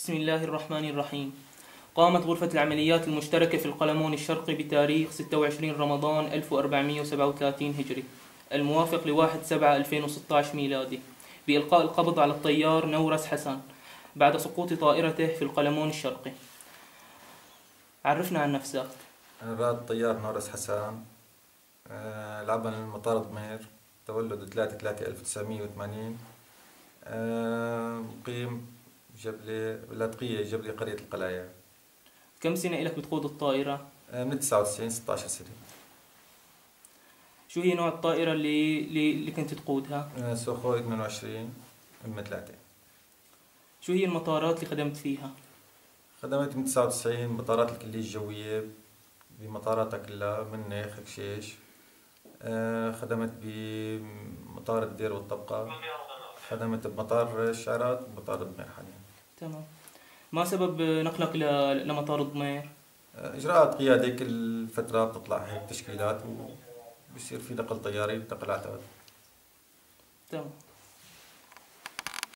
بسم الله الرحمن الرحيم. قامت غرفة العمليات المشتركة في القلمون الشرقي بتاريخ 26 رمضان 1437 هجري الموافق ل1/7/2016 ميلادي بإلقاء القبض على الطيار نورس حسن بعد سقوط طائرته في القلمون الشرقي. عرفنا عن نفسك. رائد الطيار نورس حسن، العمل المطار ضمير، تولد 3/3/1980، مقيم جبلة لاذقية جبلة قرية القلايا. كم سنة إلك بتقود الطائرة؟ من 99 16 سنة. شو هي نوع الطائرة اللي كنت تقودها؟ سوخوي 22 M3. شو هي المطارات اللي خدمت فيها؟ خدمت من 99 مطارات الكلية الجوية بمطاراتها كلها من نيخ كشيش. خدمت بمطار الدير والطبقة، خدمت بمطار الشعرات ومطار ضمير حاليا. تمام. ما سبب نقلك لمطار ضمير؟ إجراءات قيادة كل فترة بتطلع هيك تشكيلات وبصير في نقل طياري بنقل عتاد. تمام.